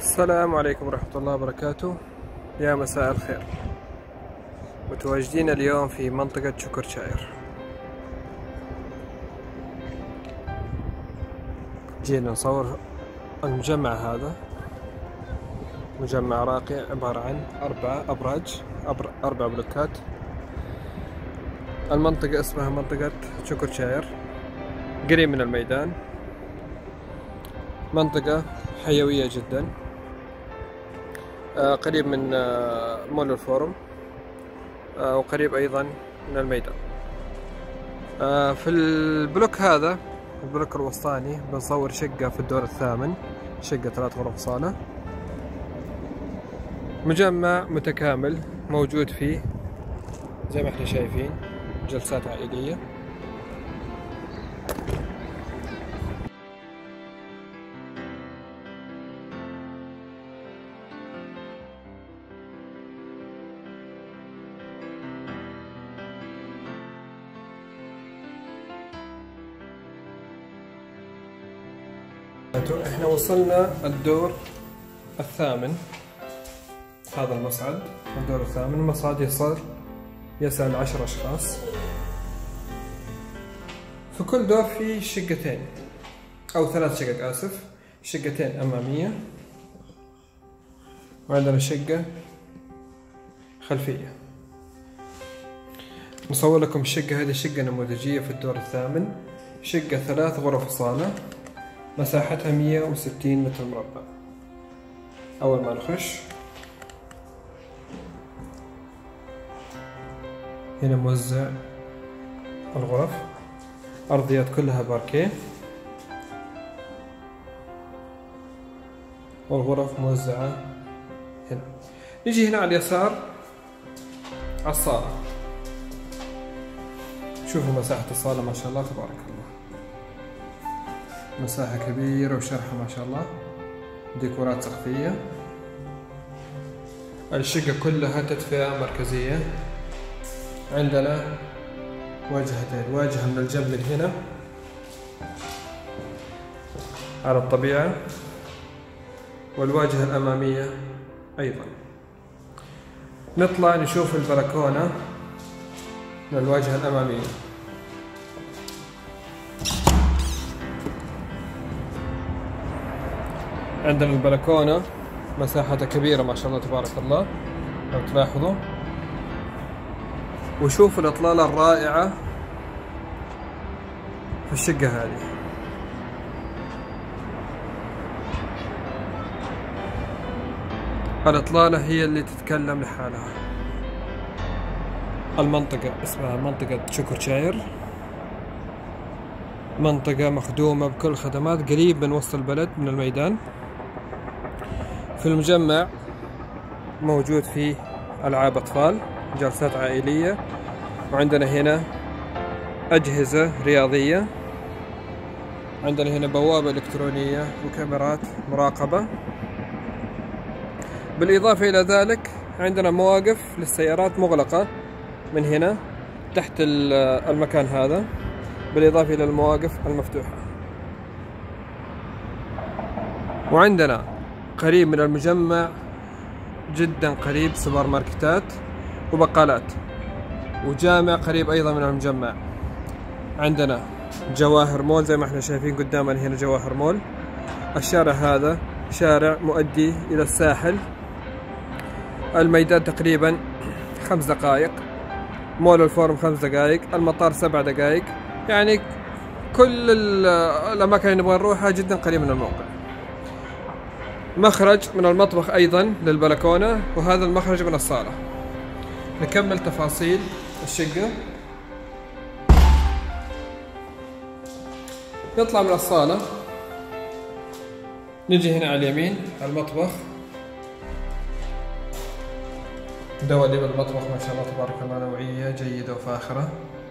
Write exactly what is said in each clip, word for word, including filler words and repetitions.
السلام عليكم ورحمة الله وبركاته. يا مساء الخير. متواجدين اليوم في منطقة شكرشاير. جينا نصور المجمع هذا، مجمع راقي عبارة عن أربعة أبراج، أربع بلوكات. المنطقة اسمها منطقة شكرشاير، قريب من الميدان، منطقة حيوية جدا، آه قريب من آه مول الفورم، آه وقريب أيضا من الميدان. آه في البلوك هذا، البلوك الوسطاني، بنصور شقة في الدور الثامن، شقة ثلاث غرف صالة، مجمع متكامل موجود فيه زي ما احنا شايفين جلسات عائلية. احنا وصلنا الدور الثامن، هذا المصعد الدور الثامن. المصعد يصل يسع لعشر اشخاص. في كل دور في شقتين او ثلاث شقق، اسف، شقتين امامية، وعندنا شقة خلفية. نصور لكم الشقة هذه، شقة نموذجية في الدور الثامن، شقة ثلاث غرف صالة، مساحتها مية وستين متر مربع. أول ما نخش هنا موزع الغرف، أرضيات كلها باركيه، والغرف موزعة هنا. نجي هنا على اليسار على الصالة، شوفوا مساحة الصالة ما شاء الله تبارك الله، مساحة كبيرة وشرحة ما شاء الله، ديكورات سقفية. الشقة كلها تدفئة مركزية، عندنا واجهتين، واجهة من الجنب من هنا على الطبيعة، والواجهة الأمامية أيضا. نطلع نشوف البلكونة من الواجهة الأمامية. عندنا البلكونة مساحتها كبيرة ما شاء الله تبارك الله لو تلاحظوا، وشوفوا الإطلالة الرائعة في الشقة هذه. الإطلالة هي اللي تتكلم لحالها. المنطقة اسمها منطقة شكرشاير، منطقة مخدومة بكل الخدمات، قريب من وسط البلد من الميدان. في المجمع موجود فيه ألعاب أطفال، جلسات عائلية، وعندنا هنا أجهزة رياضية، عندنا هنا بوابة إلكترونية وكاميرات مراقبة. بالإضافة إلى ذلك عندنا مواقف للسيارات مغلقة من هنا تحت المكان هذا، بالإضافة إلى المواقف المفتوحة. وعندنا قريب من المجمع جدا قريب سوبر ماركتات وبقالات، وجامع قريب أيضا من المجمع. عندنا جواهر مول زي ما احنا شايفين قدامنا هنا، جواهر مول. الشارع هذا شارع مؤدي إلى الساحل، الميدان تقريبا خمس دقائق، مول الفورم خمس دقائق، المطار سبع دقائق، يعني كل الأماكن اللي نبغى نروحها جدا قريب من الموقع. مخرج من المطبخ أيضا للبلكونة، وهذا المخرج من الصالة. نكمل تفاصيل الشقة. نطلع من الصالة، نجي هنا على اليمين على المطبخ، دواليب المطبخ ما شاء الله تبارك الله نوعية جيدة وفاخرة.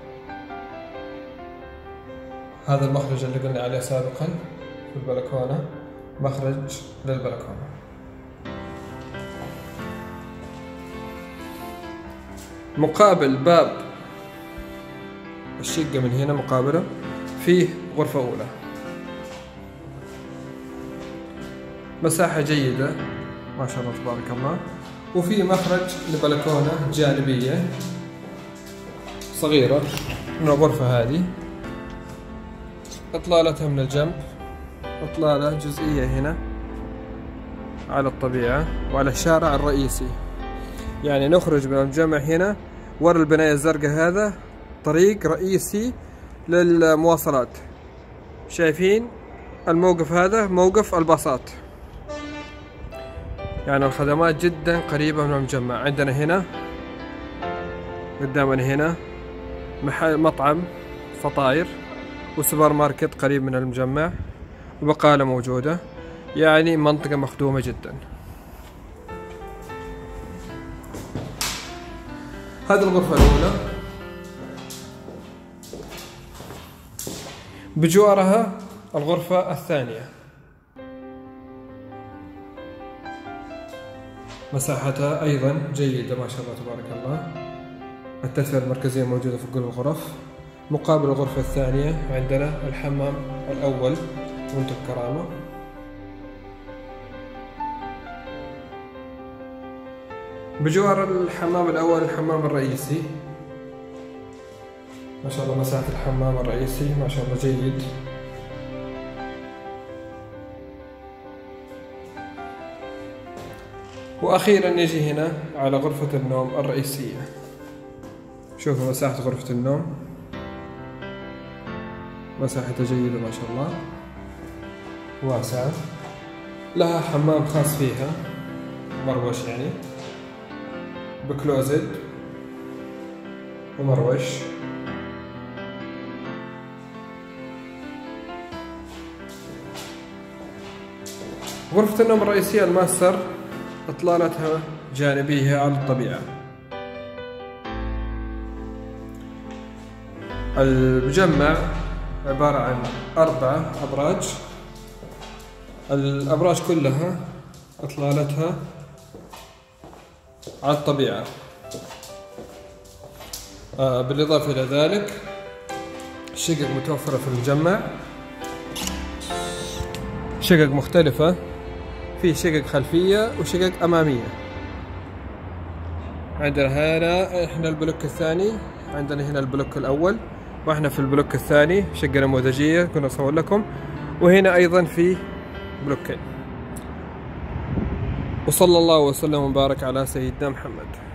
هذا المخرج اللي قلنا عليه سابقا في البلكونة، مخرج للبلكونة. مقابل باب الشقة من هنا مقابله فيه غرفة أولى، مساحة جيدة ما شاء الله تبارك الله. وفي مخرج لبلكونة جانبية صغيرة من الغرفة هذه، إطلالتها من الجنب، إطلالة جزئية هنا على الطبيعة وعلى الشارع الرئيسي. يعني نخرج من المجمع هنا ورا البناية الزرقاء، هذا طريق رئيسي للمواصلات. شايفين الموقف هذا موقف الباصات، يعني الخدمات جدا قريبة من المجمع. عندنا هنا قدامنا هنا محل مطعم فطاير وسوبر ماركت قريب من المجمع وبقالة موجودة، يعني منطقة مخدومة جدا. هذه الغرفة الأولى، بجوارها الغرفة الثانية، مساحتها أيضا جيدة ما شاء الله تبارك الله. التدفئة المركزية موجودة في كل الغرف. مقابل الغرفة الثانية عندنا الحمام الأول وانتم بكرامة. بجوار الحمام الأول الحمام الرئيسي، ما شاء الله مساحة الحمام الرئيسي ما شاء الله جيد. وأخيرا نجي هنا على غرفة النوم الرئيسية. شوفوا مساحة غرفة النوم، مساحتها جيدة ما شاء الله، واسعة، لها حمام خاص فيها مروش، يعني بكلوزد ومروش. غرفة النوم الرئيسية الماستر إطلالتها جانبية على الطبيعة. المجمع عبارة عن أربعة أبراج، الأبراج كلها إطلالتها على الطبيعة. آه بالإضافة إلى ذلك شقق متوفرة في المجمع، شقق مختلفة، في شقق خلفية وشقق أمامية. عندنا هنا إحنا البلوك الثاني، عندنا هنا البلوك الأول وإحنا في البلوك الثاني، شقة نموذجية كنا نصور لكم، وهنا أيضا في بلوكين. وصلى الله وسلم وبارك على سيدنا محمد.